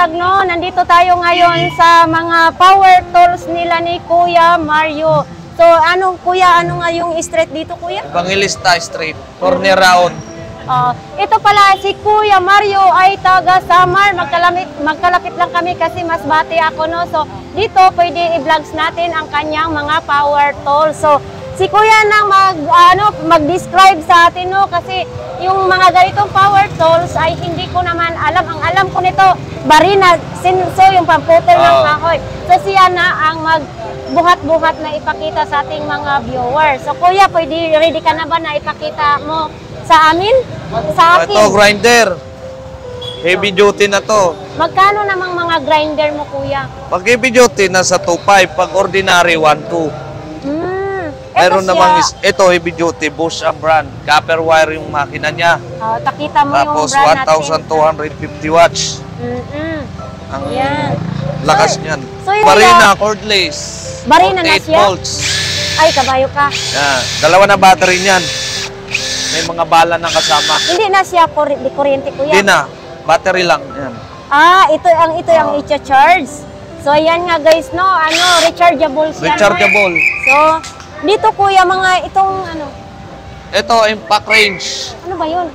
buntag no, nandito tayo ngayon sa mga power tools nila ni Kuya Mario. So ano kuya, ano nga yung street dito kuya? Evangelista Street, corner round. Ito pala si Kuya Mario ay taga Samar, magkalapit lang kami kasi mas bati ako no. So dito pwede i-vlogs natin ang kanyang mga power tools. So si Kuya nang mag-describe sa atin no, kasi yung mga ganitong power tools ay hindi ko naman alam. Ang alam ko nito, barina, sinso yung pamputol ng kahoy. So siya na ang magbuhat-buhat na ipakita sa ating mga viewers. So Kuya, pwede ready ka na ba na ipakita mo sa amin? Sa akin? Ito, grinder. Heavy duty na to. Magkano namang mga grinder mo Kuya? Pag heavy duty, nasa 2.5. Pag ordinary, 1.2. Meron namang ito, heavy duty, Bosch ang brand. Copper wire yung makina niya. Takita mo tapos, yung brand natin. 1,250 watts. Ang lakas niyan. So, Barina, cordless. Barina na 8 siya? volts. Ay, kabayo ka. Yan. Dalawa na battery niyan. May mga bala na kasama. Hindi na siya di kuryente Kuya? Hindi na. Battery lang. Yan. Ito yung i-charge. So, yan nga guys, no? Rechargeable siya. Rechargeable. So, dito Kuya, mga itong Ito, impact range. Ano ba yun?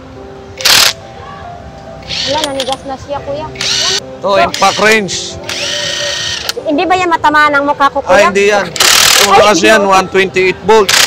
Wala, nanigas na siya Kuya. Ito, impact range. Hindi ba yan matamaan ang mukha ko Kuya? Ay, hindi yan. Ito, lakas yan, 128 volts.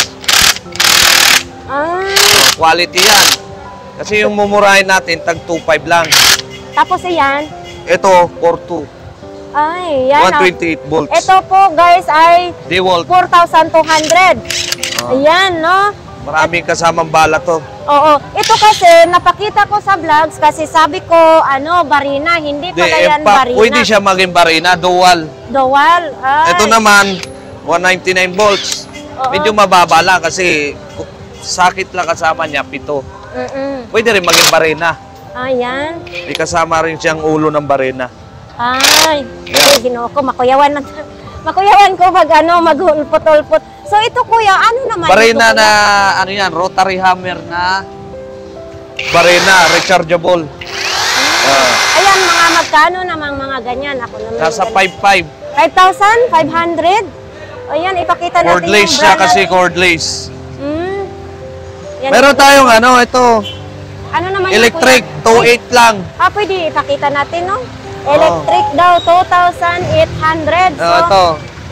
Quality yan. Kasi yung mumurahin natin, tag 2.5 lang. Tapos yan? Ito, 4.2. Ay, yan. 128 volts. Ito po guys ay D-volt. 4,200. Ayan, no? Maraming kasamang bala to. Oo. Ito kasi, napakita ko sa vlogs kasi sabi ko, barina. Hindi pala yan barina. Pwede siya maging barina, dual. Dual. Ay. Ito naman, 199 volts. Medyo mababa lang kasi sakit lang kasama niya, 7. Pwede rin maging barina. Ayan. May kasama rin siyang ulo ng barina. Ay, Ginoo ko, makuyawan ko pag maghulpot-ulpot. So ito Kuya, ano naman barina ito, na, yan, rotary hammer na barina, rechargeable. Ayan, magkano namang mga ganyan? Ako naman. Nasa 5.5. 5,500? Ayan, ipakita natin cordless yung siya brand kasi natin. cordless. Yan, meron tayong ito. Ano naman electric, 2.8 lang. Pwede ipakita natin, no? Electric daw, 2,800. So, ito.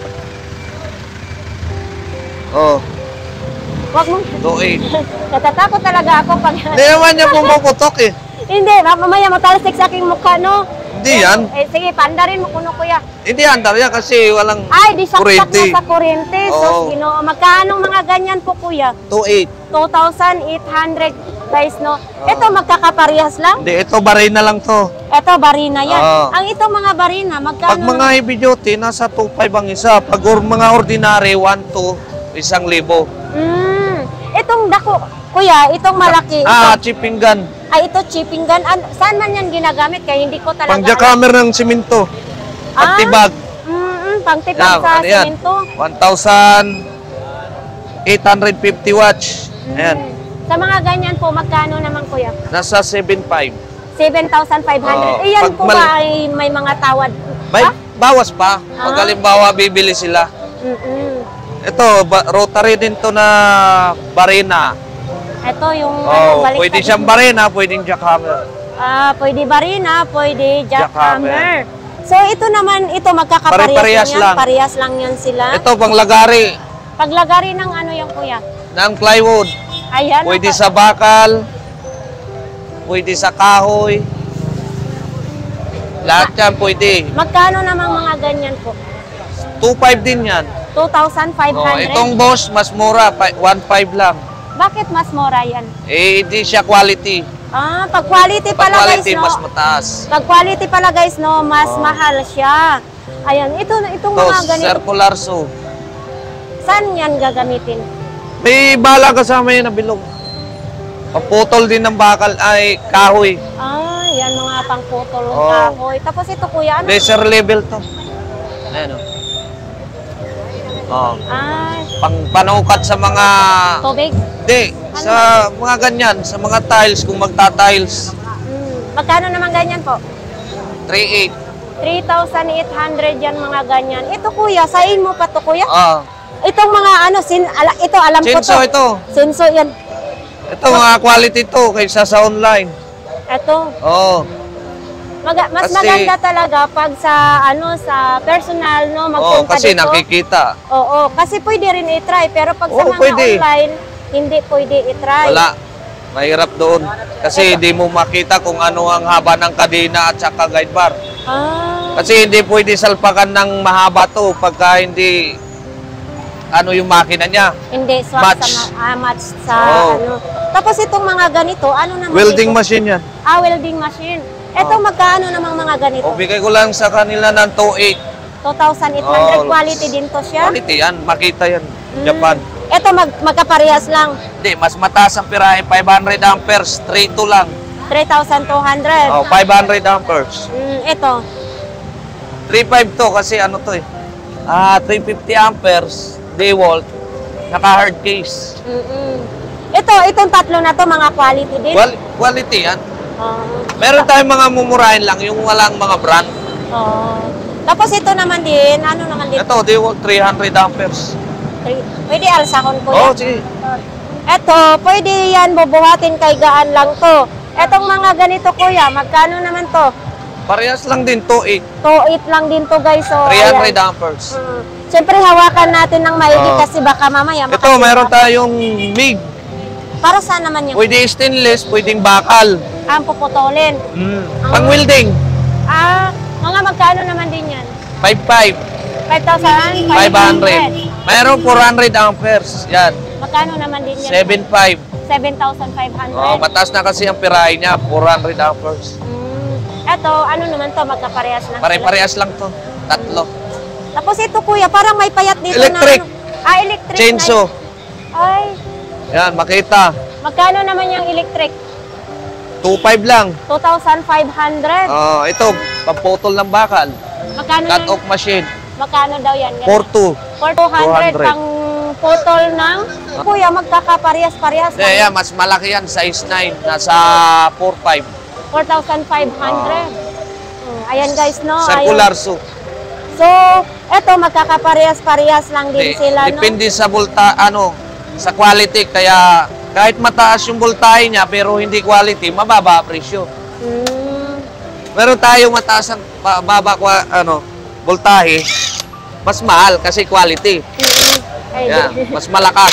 Wag mo. 2.8. Natatakot talaga ako pag... Hindi naman niya pumuputok eh. Hindi, mamaya matalsik sa aking mukha, no? Hindi yan. Sige, pandarin mo kuno Kuya. Hindi andar yan kasi walang di saksak na sa kuryente. So, magkano mga ganyan po Kuya? 2.8. 2,800 guys, no? Ito magkakaparehas lang? Hindi, ito barina lang to. Ito barina yan. Ang itong mga barina, magkano? Pag mga heavy duty, nasa 2.5 ang isa. Pag mga ordinary, 1.2, 1,000. Itong dako, Kuya, itong malaki. Chipping gun. Ito chipping gun. Saan man yan ginagamit? Kaya hindi ko talaga... Pang-jackhammer ng simento. Pagtibag. Pangtibag sa simento. 1,850 watts. Ayan. Sa mga ganyan po, magkano naman Kuya? Nasa 7.5. 7,500. Yan po ba ay may mga tawad? Bawas pa. Pag halimbawa, bibili sila. Ito, rotary din to na barina. Ito yung pwede siyang barina, pwedeng jackhammer. Pwede barina, pwede jackhammer. So ito naman, magkakaparehas lang. Parehas lang yan sila. Ito, panglagari. Paglagari ng yan Kuya? Ng plywood. Ayan. Pwede sa bakal, pwede sa kahoy. Lahat yan pwede. Magkano namang mga ganyan po? 2.5 din yan. 2,500? Itong Bosch, mas mura, 1.5 lang. Bakit mas mura yan? Hindi siya quality. Pag quality pala guys, no? mas mataas. Pag quality pala guys, no, mas mahal siya. Ayan, itong mga ganito. Circular saw. Saan yan gagamitin? May bala kasama yan na bilog. Pagputol din ng bakal ay kahoy. Yan mga pangputol ng kahoy. Tapos ito Kuya, ano? Laser level to. Ayan Panukat sa mga... Tubig? Hindi, sa mga ganyan, sa mga tiles, kung magta-tiles. Magkano naman ganyan po? 3.8. 3,800 yan mga ganyan. Ito kuya, sain mo pa to kuya? Ah. Itong mga ano, ito alam ko Chinso to. ito. Sinso yan. Ito mga quality to kaysa sa online. Ito. Oo. Mas Kasi- maganda talaga pag sa ano sa personal no Oo, magpunta kasi dito. nakikita. Oo, kasi pwede rin i-try pero pag sa Oo, mga pwede. online hindi pwede i-try. Wala. Mahirap doon. Kasi hindi mo makita kung ano ang haba ng kadena at saka guide bar. Ah. Kasi hindi pwede salpakan ng mahaba to pagka hindi ano yung makina niya. Hindi swak Match. sa match sa Oo. ano. Tapos itong mga ganito, ano naman Welding ito? machine yan. Ah, welding machine. Ito Oo. magkaano namang mga ganito? O bigay ko lang sa kanila ng 2.8. 2,800 Oo. quality din to siya. Quality yan. Makita yan. Japan. Ito magkaparehas lang. Hindi, mas mataas ang pirahe. 500 amperes. 3.2 lang. 3,200. Oh, 500 amperes. Ito. 3.5 to kasi ano to eh. 350 amperes. DeWalt. Naka-hard case. Itong tatlo na to mga quality din. Quality yan. Oh. Meron tayong mga mumurahin lang, yung walang mga brand. Oh. Tapos ito naman din, ano naman din? Ito, DeWalt 300 amperes. Pwede alsahon ko Oh, yan. sige. Ito, pwede yan bubuhatin kay gaan lang to. Etong mga ganito kuya, magkano naman to? Parehas lang din, 2.8. 2.8 lang din to guys. So, 300 ayan. amperes. Siyempre hawakan natin ng maigi Oo. kasi baka mamaya Ito, meron tayong MIG. Para saan naman yung Pwede stainless, pwedeng bakal. ang puputulin? Pang welding, Mga magkano naman din yan? 5.5. 5,500. 500. Mayroon 400 amperes. Yan. Magkano naman din yan? 7.5. 7,500. Oh, mataas na kasi ang pirahe niya, 400 amperes. Ito, ano naman to? Magkaparehas lang. Pare-parehas lang to. Tatlo. Tapos ito kuya, parang may payat dito Electric. na ano. Electric. Chainsaw. Ay, Yan, makita. magkano naman yung electric? 2.5 lang. 2,500. Ito, pamputol ng bakal. Magkano Cut-off machine. Magkano daw yan? 4.2. 4,200 200. pang putol ng... Kuya, magkakaparehas-parehas. Yeah, mas malaki yan, size 9. Nasa 4.5. 4,500. Ayan guys, no? Circular Ayun. soup. So, eto magkakaparehas-parehas lang din sila, no? Depende sa sa quality. Kaya kahit mataas yung voltahe niya pero hindi quality, mababa ang presyo. Meron tayong mataas ang voltahe, mas mahal kasi quality. Ay, Yan, mas malakas.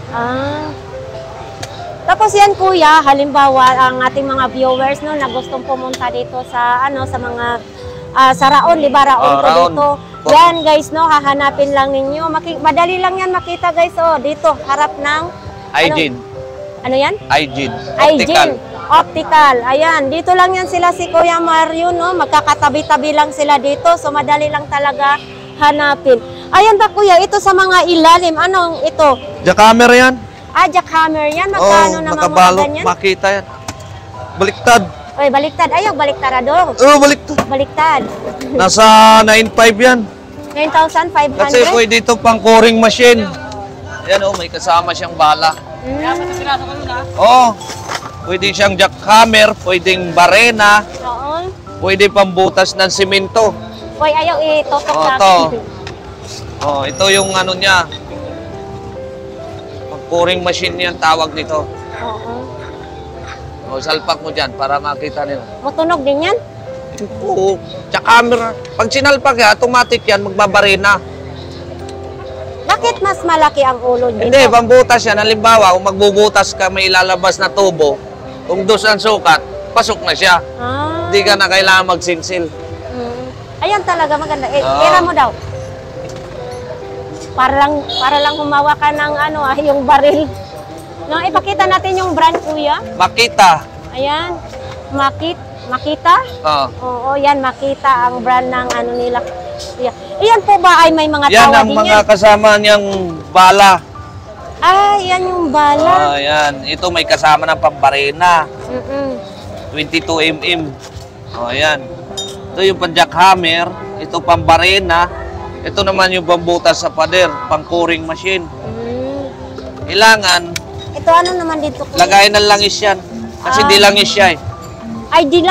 Tapos yan kuya, halimbawa ang ating mga viewers no na gustong pumunta dito sa sa mga sa Raon, di ba? Raon to Raon. dito. Yan guys no, hahanapin lang ninyo. Madali lang yan makita guys dito harap ng Hygiene. Ano yan? Hygiene. Hygiene. Optical. Ayan, dito lang yan sila si Kuya Mario, no? Magkakatabi-tabi lang sila dito. So, madali lang talaga hanapin. Ayan ba, Kuya? Ito sa mga ilalim. Anong ito? Jackhammer yan. Jackhammer yan. Magkano naman mga nakabalot, ganyan? makita yan. Baliktad. Oy, baliktad. Ayaw, baliktadong. Baliktad. Baliktad. Nasa 9.5 yan. 9,500. Kasi pwede ito pang coring machine. Ayan may kasama siyang bala. Pwede siyang jackhammer, pwedeng barena, Oo. pwede pambutas ng simento. Oy, ayaw itutok sa Ito. akin. Ito yung ano niya. Pang-coring machine yan tawag nito. Oo. Salpak mo dyan para makita nila. Matunog din yan? Oo. Jackhammer. Pag sinalpak yan, automatic yan, magbabarena. Bakit mas malaki ang ulo dito? Hindi, pambutas yan. Halimbawa, kung magbubutas ka, may ilalabas na tubo. Kung dos ang sukat, pasok na siya. Hindi ka na kailangan magsinsil. Ayan talaga maganda. Oo. Tira mo daw. Para lang humawa ka ng yung baril. No, ipakita natin yung brand, kuya. Makita. Ayan. Makita? Oo, yan. Makita ang brand ng nila. Iyan po ba ay may mga Yan tawa ang din mga yan? kasama niyang bala. Yan yung bala. Yan. Ito may kasama ng pambarena. 22 mm. Ayan. Ito yung pang-jackhammer. Ito pambarena. Ito naman yung pambutas sa pader. Pang-coring machine. Kailangan, Ito ano naman dito? Kuya? lagayan ng langis yan. Kasi di langis siya eh. Ay, di langis.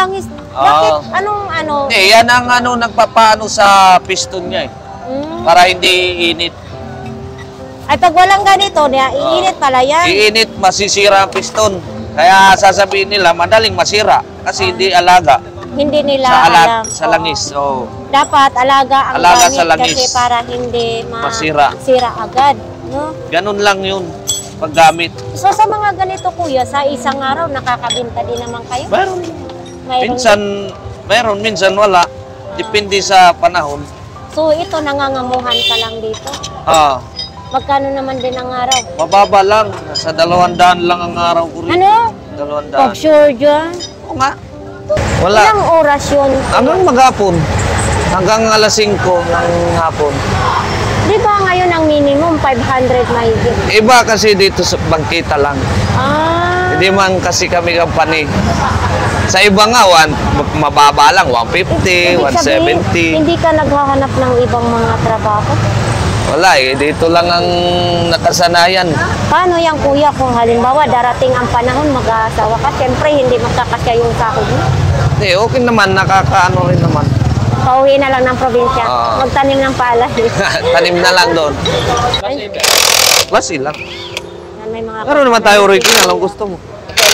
Bakit? Anong ano? Hindi, yan ang ano, nagpapaano sa piston niya eh. Para hindi init. Ay, pag walang ganito, iinit pala yan. Iinit, masisira ang piston. Kaya sasabihin nila, madaling masira. Kasi hindi alaga. Hindi nila alam. Sa langis. So, dapat alaga ang Alaga gamit sa langis. kasi para hindi Masira. sira agad. No? ganun lang yun paggamit. So sa mga ganito kuya, sa isang araw nakakabenta din naman kayo? Meron. Mayroon Minsan, meron. Minsan wala. Depende sa panahon. So ito nangangamuhan ka lang dito? Ah, Magkano naman din ang araw? mababa lang. Sa 200 lang ang araw ko rin. Ano? 200. Pag sure dyan? Oo nga. Wala. Ilang oras yun? Hanggang maghapon. Hanggang alas 5 ng hapon. Di ba ngayon ang minimum 500 mahigit? Iba kasi dito sa bangkita lang. Ah, Hindi man kasi kami company. Sa iba nga, mababa lang. 150, ibig sabihin, 170. hindi ka naghahanap ng ibang mga trabaho? Wala eh. Dito lang ang nakasanayan. Paano yan kuya kung halimbawa darating ang panahon mag-aasawa ka? Siyempre hindi magkakasya yung sahod mo. Hindi, okay naman. Nakakaano rin naman. Pauwi na lang ng probinsya. Ah. Magtanim ng palay. Tanim na lang doon. Klase lang. Yan, may mga Meron naman tayo original. Ang gusto mo?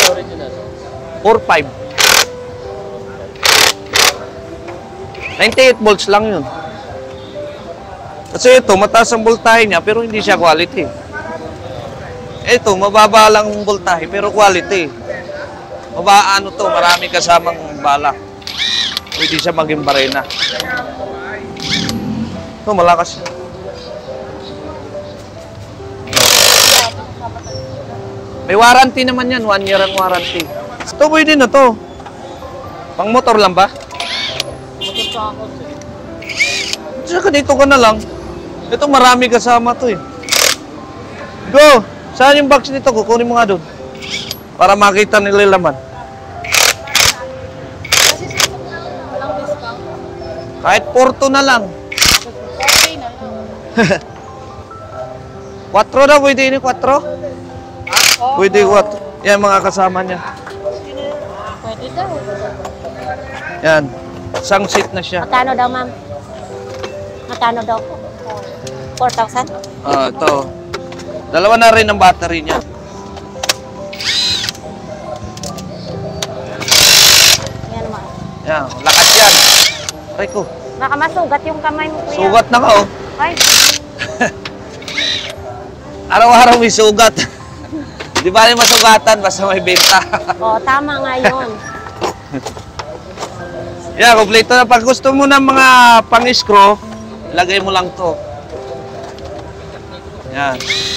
4.5. 98 volts lang yun. Kasi ito, mataas ang voltahe niya pero hindi siya quality. Ito, mababa lang ang voltahe pero quality. Ano to, marami kasamang bala. Pwede siya maging barena. Ito, malakas. May warranty naman yan, 1 year ang warranty. Ito, pwede na to. Pang motor lang ba? Saka dito ka na lang. Ito, marami kasama to eh. Go! Saan yung box nito? Kukunin mo nga doon. Para makita nila yung laman. Kahit porto na lang. 4 na, pwede ini 4? Pwede 4. Yan mga kasama niya. Pwede daw. Yan. Isang seat na siya. Magkano daw ma'am? Magkano daw? 4,000? Ito. Dalawa na rin ang battery niya. Yan ma'am. Yan, lakas yan. Aray ko. Baka masugat yung kamay mo kuya. Sugat na ka oh. Ay, Araw-araw may sugat. Di ba rin masugatan basta may benta. tama nga yun. Yan, kompleto na. Pag gusto mo ng mga pang-screw, lagay mo lang to. Yan.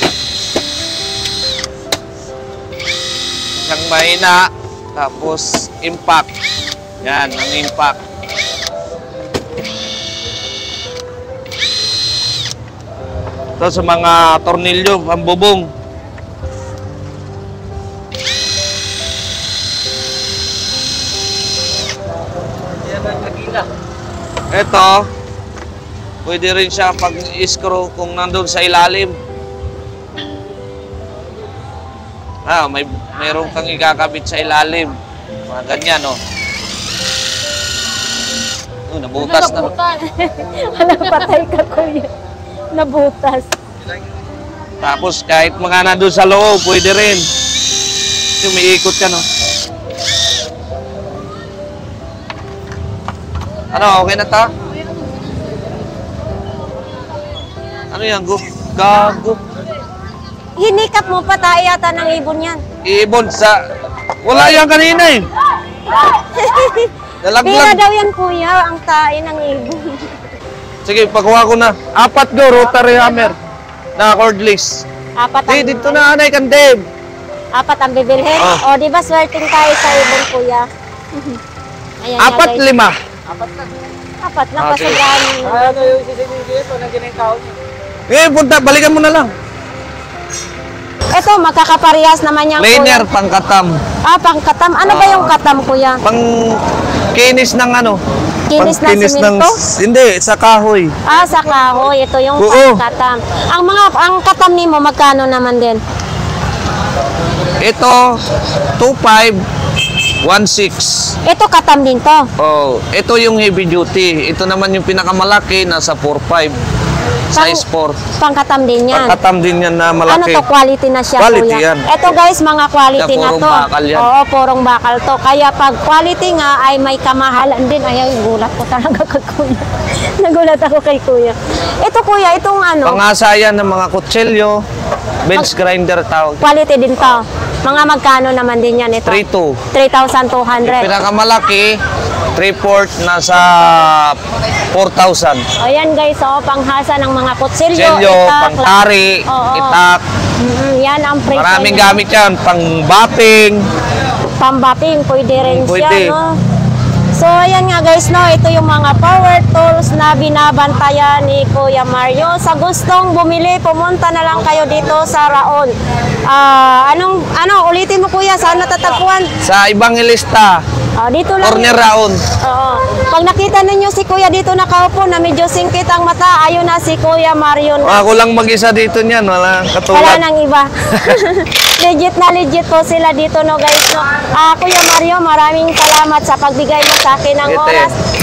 Isang mahina, tapos impact. Yan, ang impact. Ito sa mga tornilyo, ang bubong. Ito, pwede rin siya pag-screw kung nandun sa ilalim. Mayroon kang ikakabit sa ilalim. Mga ganyan, oh. Nabutas na. Alam, patay ka kuya. Nabutas. Tapos kahit mga nandun sa loob, pwede rin. Umiikot ka, no? Ano, okay na ta? Ano yan, gago? Hinikap mo pa tayo yata ng ibon yan. Ibon sa... Wala yan kanina eh. Pira Nalaglag. daw yan kuya, ang tae ng ibon. Sige, pakuha ko na. 4 go, rotary hammer. Na cordless. 4 ang, Dito na, anay kan Dave. 4 ang bibilhin. Oh. O, di ba swerting tayo sa ibon kuya? Ayan nga, 4, guys. 5. 4 lang, Okay. pasagaan. Ano yung sisinigil ko ng ginikaw niya? Punta, balikan mo na lang. Ito, magkakaparehas naman yan Cleaner, kuya. pangkatam. Pangkatam. Ano ba yung katam kuya? Pang kinis ng ano? Kinis ng Pangkinis simento? Hindi, sa kahoy. Sa kahoy. Ito yung Oo. pangkatam. Ang katam ni mo, magkano naman din? Ito, 2.5. 1.6. Ito katam din to. Oh, ito yung heavy duty. Ito naman yung pinakamalaki, nasa 4.5. Size 4. Pangkatam din yan. Pagkatam din yan na Ano malaki. to, quality na siya, Quality kuya. yan. Ito guys, mga quality Kaya na purong to. bakal yan. Oo, purong bakal to. Kaya pag quality nga ay may kamahalan din. Ay, gulat ko talaga kay kuya. Nagulat ako kay kuya. Ito kuya, itong ano, Pangasayan ng mga kutsilyo, bench grinder tawag. quality din to. Mga magkano naman din yan ito? 3.2. 3,200. Pinakamalaki, 3/4 nasa 4,000. Ayan guys, panghasa ng mga kutsilyo, Kutsilyo, itak, pangtari, Oo. itak. Yan ang presyo Maraming niya. gamit yan. Pang batting. Pambating, pwede rin Pwede. siya, no? So, ayan nga guys, no, ito yung mga power tools na binabantayan ni Kuya Mario. Sa gustong bumili, pumunta na lang kayo dito sa Raon. Ulitin mo kuya, saan natatagpuan? Sa ibang ilista, Dito lang. corner round. Oo. Pag nakita ninyo si Kuya dito nakaupo na medyo singkit ang mata, ayun na si Kuya Mario na. Ako lang mag-isa dito niyan. Wala Wala katulad. nang iba. Legit na legit po sila dito, no guys, no. Kuya Mario, maraming salamat sa pagbigay mo sa akin ng Ito oras.